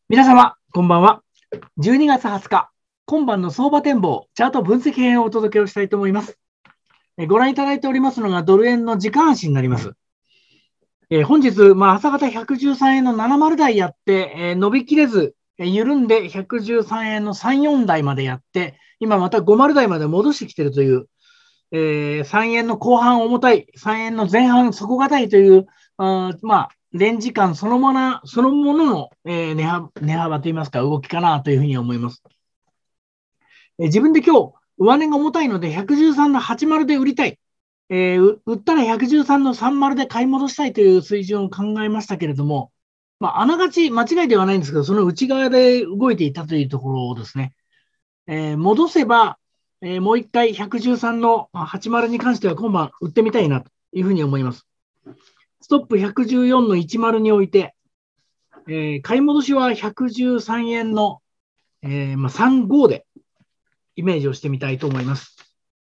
皆様、こんばんは。12月20日、今晩の相場展望、チャート分析編をお届けをしたいと思います。ご覧いただいておりますのが、ドル円の時間足になります。本日、朝方113円の70台やって、伸びきれず、緩んで113円の34台までやって、今また50台まで戻してきているという、3円の後半重たい、3円の前半底堅いという、レンジ感そのものの、値幅といいますか、動きかなというふうに思います。自分で今日、上値が重たいので、113の80で売りたい。売ったら113の30で買い戻したいという水準を考えましたけれども、あながち間違いではないんですけど、その内側で動いていたというところですね。戻せば、もう一回113の80に関しては今晩売ってみたいなというふうに思います。ストップ114の10において、買い戻しは113円の、35でイメージをしてみたいと思います。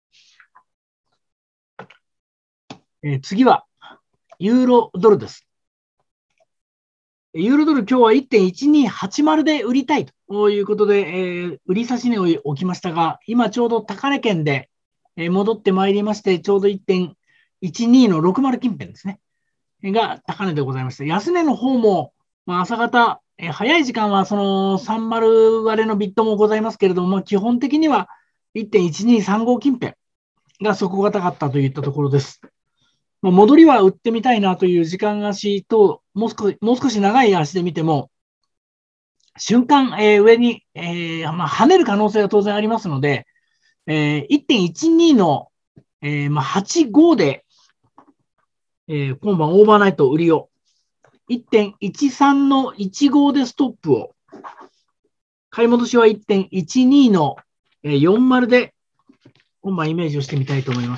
次は、ユーロドルです。ユーロドル今日は 1.1280 で売りたいということで、売り差し値を置きましたが、今ちょうど高値圏で、戻ってまいりまして、ちょうど 1.12 の60近辺ですね。が高値でございました。安値の方も、朝方、早い時間はその30割れのビットもございますけれども、基本的には 1.1235 近辺が底堅かったといったところです。戻りは売ってみたいなという時間足と、もう少し長い足で見ても、瞬間、上に、跳ねる可能性が当然ありますので、1.12 の、85で、今晩オーバーナイト売りを、1.13 の15でストップを、買い戻しは 1.12 の40で、今晩イメージをしてみたいと思います。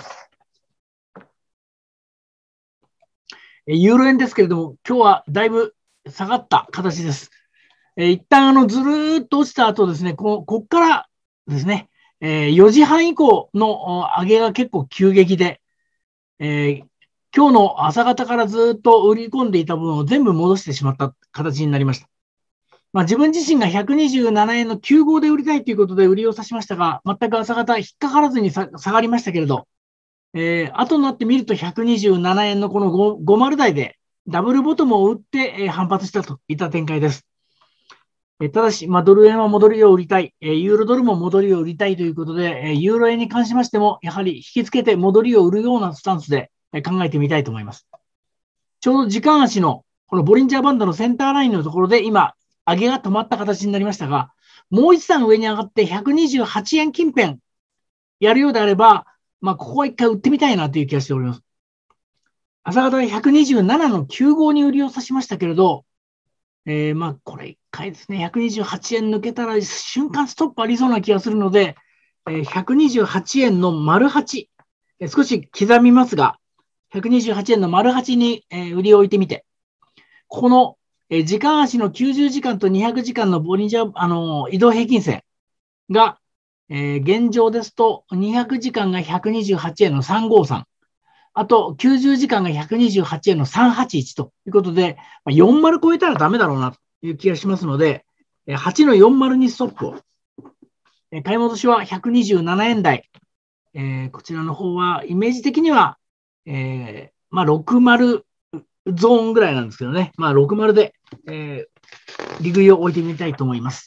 ユーロ円ですけれども、今日はだいぶ下がった形です。一旦ずるーっと落ちた後ですね、こっからですね、4時半以降の上げが結構急激で、今日の朝方からずっと売り込んでいた分を全部戻してしまった形になりました。自分自身が127円の9号で売りたいということで売りを指しましたが、全く朝方引っかからずに下がりましたけれど、後になってみると127円のこの50台でダブルボトムを打って、反発したといった展開です。ただし、ドル円は戻りを売りたい、ユーロドルも戻りを売りたいということで、ユーロ円に関しましても、やはり引き付けて戻りを売るようなスタンスで考えてみたいと思います。ちょうど時間足のこのボリンジャーバンドのセンターラインのところで今、上げが止まった形になりましたが、もう一段上に上がって128円近辺やるようであれば、ここは一回売ってみたいなという気がしております。朝方は127の9号に売りを指しましたけれど、これ一回ですね、128円抜けたら瞬間ストップありそうな気がするので、128円の丸8、少し刻みますが、128円の丸8に売りを置いてみて、この時間足の90時間と200時間のボリンジャー、移動平均線が、現状ですと200時間が128円の353、あと90時間が128円の381ということで、40超えたらダメだろうなという気がしますので、8の40にストップを。買い戻しは127円台。こちらの方はイメージ的には、60ゾーンぐらいなんですけどね。60で、利食いを置いてみたいと思います。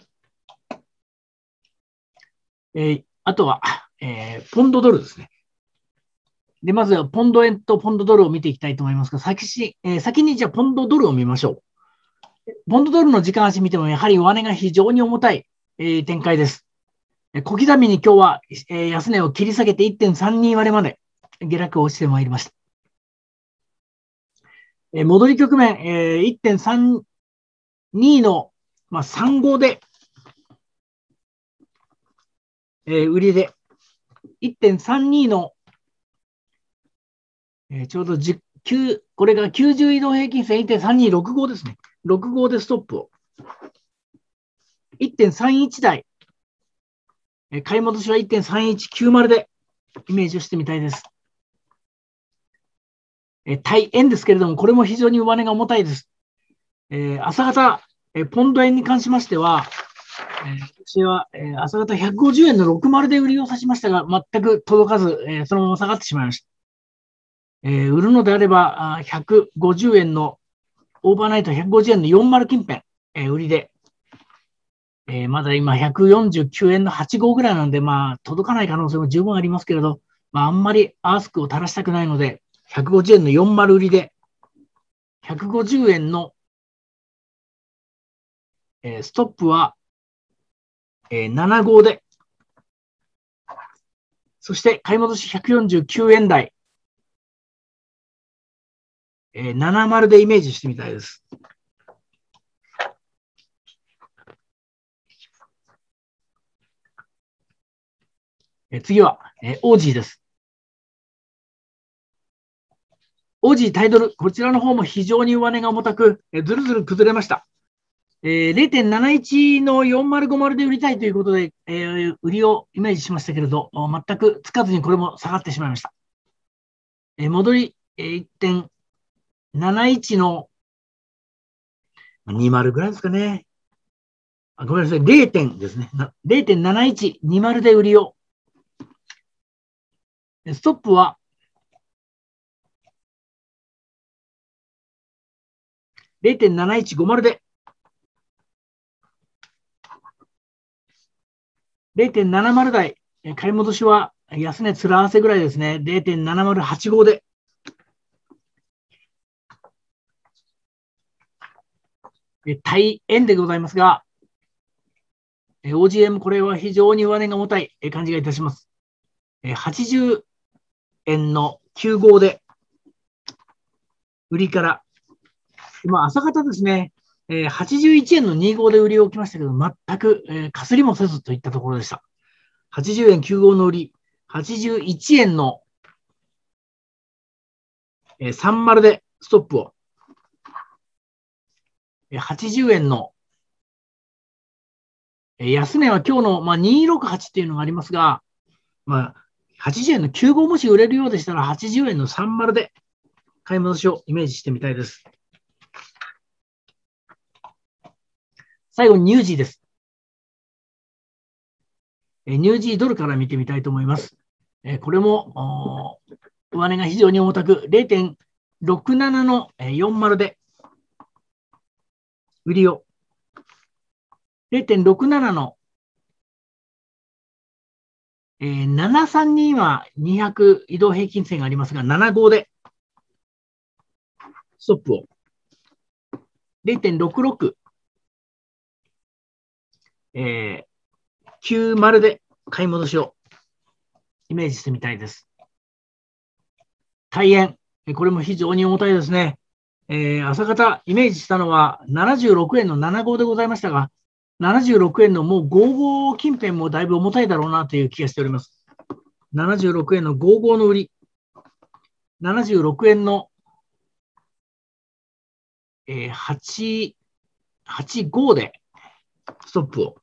あとは、ポンドドルですね。で、まずはポンド円とポンドドルを見ていきたいと思いますが、先にじゃあポンドドルを見ましょう。ポンドドルの時間足見ても、やはり上値が非常に重たい、展開です。小刻みに今日は、安値を切り下げて 1.32 割まで下落をしてまいりました。戻り局面、1.32 の、35で、売りで、1.32 の、ちょうどこれが90移動平均線 1.3265 ですね。65でストップを。1.31 台。買い戻しは 1.3190 でイメージをしてみたいです。対円ですけれども、これも非常に上値が重たいです。朝方、 ポンド円に関しましては、私は、朝方150円の60で売りを指しましたが、全く届かず、そのまま下がってしまいました。売るのであれば、150円の、オーバーナイト150円の40近辺、売りで、まだ今149円の85ぐらいなんで、届かない可能性も十分ありますけれど、あんまりアースクを垂らしたくないので、150円の40売りで、150円の、ストップは、75で、そして買い戻し149円台、70でイメージしてみたいです。次は、オージーです。オージータイドル、こちらの方も非常に上値が重たく、ずるずる崩れました。0.71 の4050で売りたいということで、売りをイメージしましたけれど、全くつかずにこれも下がってしまいました。戻り、1.71 の20ぐらいですかね。ごめんなさい、0. 点ですね。0.71、20で売りを。ストップは、0.7150 で、0.70 台、買い戻しは安値つら合わせぐらいですね。0.7085 で。対円でございますが、OGM これは非常に上値が重たい感じがいたします。80円の95で、売りから、今朝方ですね、81円の25で売りを置きましたけど、全くかすりもせずといったところでした。80円95の売り、81円の30でストップを、80円の安値は今日の268っていうのがありますが、80円の95もし売れるようでしたら、80円の30で買い戻しをイメージしてみたいです。最後にニュージーです。ニュージードルから見てみたいと思います。これも上値が非常に重たく、0.67 の40で売りを、0.67 の732は200移動平均線がありますが、75でストップを、0.66、90で買い戻しをイメージしてみたいです。対円、これも非常に重たいですね。朝方イメージしたのは76円の75でございましたが、76円のもう55近辺もだいぶ重たいだろうなという気がしております。76円の55の売り、76円の、85でストップを、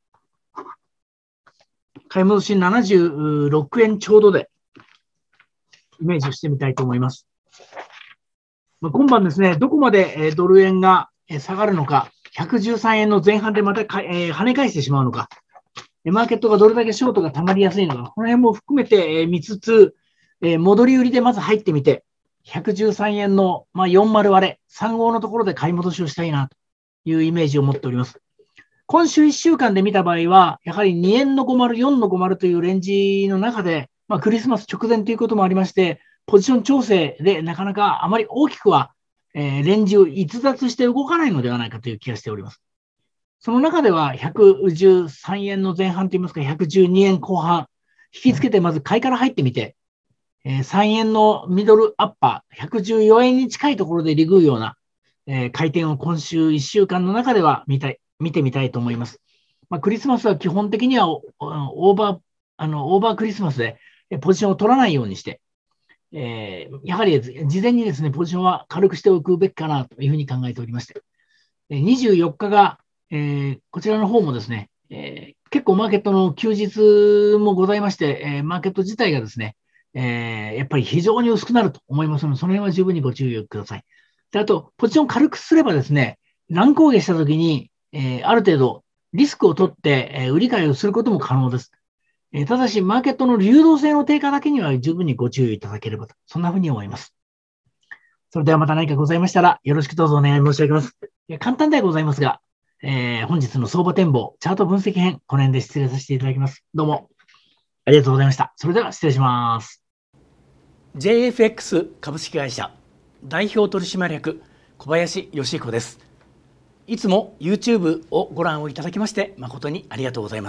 買い戻し76円ちょうどでイメージしてみたいと思います。今晩ですね、どこまでドル円が下がるのか、113円の前半でまた跳ね返してしまうのか、マーケットがどれだけショートが溜まりやすいのか、この辺も含めて見つつ、戻り売りでまず入ってみて、113円の40割れ、35のところで買い戻しをしたいなというイメージを持っております。今週1週間で見た場合は、やはり2円の50、4の50というレンジの中で、クリスマス直前ということもありまして、ポジション調整でなかなかあまり大きくは、レンジを逸脱して動かないのではないかという気がしております。その中では113円の前半といいますか、112円後半、引きつけてまず買いから入ってみて、3円のミドルアッパー、114円に近いところで利食うような、回転を今週1週間の中では見てみたいと思います。クリスマスは基本的にはオーバークリスマスでポジションを取らないようにして、やはり事前にですね、ポジションは軽くしておくべきかなというふうに考えておりまして、24日が、こちらの方もですね、結構マーケットの休日もございまして、マーケット自体がですね、やっぱり非常に薄くなると思いますので、その辺は十分にご注意ください。で、あと、ポジション軽くすればですね、乱高下したときに、 ある程度リスクを取って、売り買いをすることも可能です。ただし、マーケットの流動性の低下だけには十分にご注意いただければと、そんなふうに思います。それではまた何かございましたら、よろしくどうぞお願い申し上げます。簡単ではございますが、本日の相場展望、チャート分析編、この辺で失礼させていただきます。どうもありがとうございました。それでは失礼します。 JFX 株式会社代表取締役小林義彦です。いつも YouTube をご覧をいただきまして誠にありがとうございます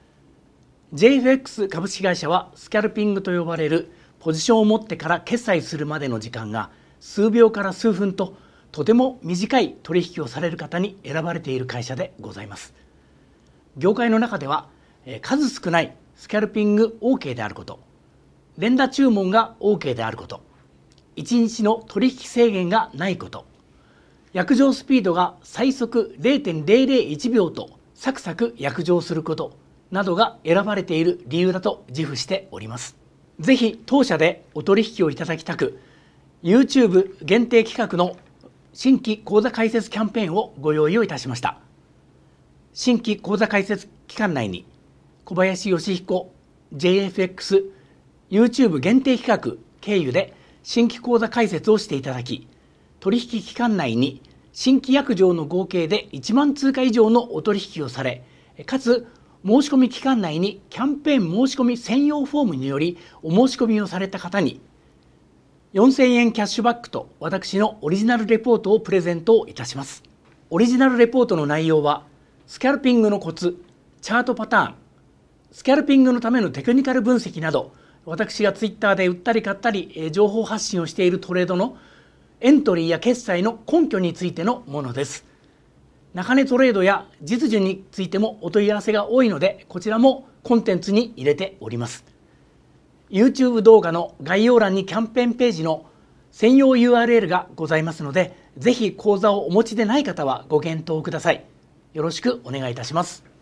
。JFX 株式会社はスキャルピングと呼ばれるポジションを持ってから決済するまでの時間が数秒から数分ととても短い取引をされる方に選ばれている会社でございます。業界の中では数少ないスキャルピング OK であること、連打注文が OK であること、1日の取引制限がないこと、約定スピードが最速 0.001 秒とサクサク約定することなどが選ばれている理由だと自負しております。ぜひ当社でお取引をいただきたく、YouTube 限定企画の新規口座開設キャンペーンをご用意をいたしました。新規口座開設期間内に小林義彦 JFX YouTube 限定企画経由で新規口座開設をしていただき、取引期間内に新規約定の合計で1万通貨以上のお取引をされ、かつ申し込み期間内にキャンペーン申し込み専用フォームによりお申し込みをされた方に4000円キャッシュバックと私のオリジナルレポートをプレゼントいたします。オリジナルレポートの内容はスキャルピングのコツ、チャートパターン、スキャルピングのためのテクニカル分析など、私がツイッターで売ったり買ったり情報発信をしているトレードのエントリーや決済の根拠についてのものです。中値トレードや実需についてもお問い合わせが多いので、こちらもコンテンツに入れております。YouTube 動画の概要欄にキャンペーンページの専用 URL がございますので、ぜひ講座をお持ちでない方はご検討ください。よろしくお願いいたします。